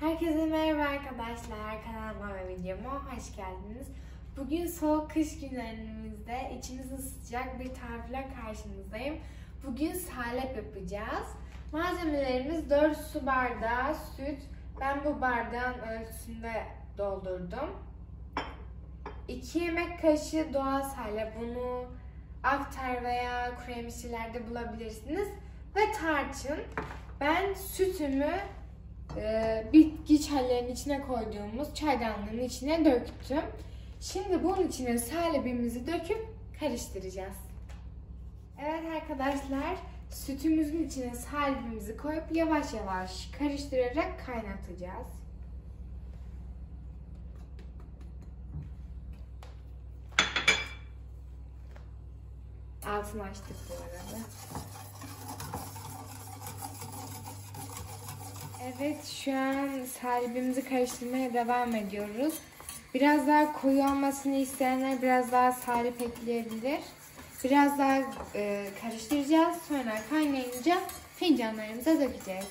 Herkese merhaba arkadaşlar, kanalıma ve videoma hoş geldiniz. Bugün soğuk kış günlerimizde içimizi ısıtacak bir tarifle karşınızdayım. Bugün salep yapacağız. Malzemelerimiz 4 su bardağı süt. Ben bu bardağın ölçüsünde doldurdum. 2 yemek kaşığı doğal salep. Bunu Aktar veya kuru yemişçilerde bulabilirsiniz. Ve tarçın. Ben sütümü bitki çaylarının içine koyduğumuz çaydanlığın içine döktüm. Şimdi bunun içine salepimizi döküp karıştıracağız. Evet arkadaşlar, sütümüzün içine salepimizi koyup yavaş yavaş karıştırarak kaynatacağız. Altını açtık bu arada. Evet, şu an salepimizi karıştırmaya devam ediyoruz. Biraz daha koyu olmasını isteyenler biraz daha salep ekleyebilir. Biraz daha karıştıracağız. Sonra kaynayınca fincanlarımıza dökeceğiz.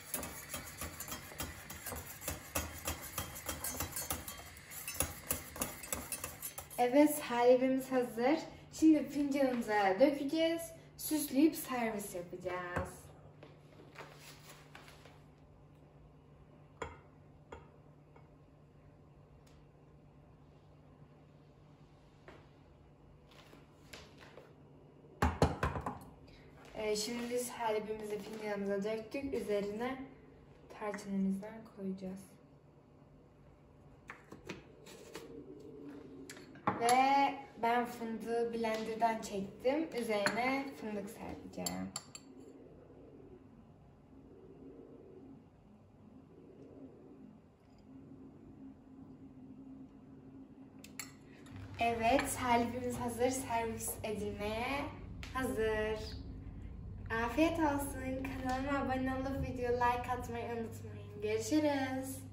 Evet, salepimiz hazır. Şimdi fincanımıza dökeceğiz. Süsleyip servis yapacağız. Şimdi biz salepimizi fincanımıza döktük. Üzerine tarçınımızdan koyacağız. Ve ben fındığı blenderdan çektim. Üzerine fındık serpeceğim. Evet, salepimiz hazır. Servis edilmeye hazır. Afiyet olsun. Kanalıma abone olup video like atmayı unutmayın. Görüşürüz.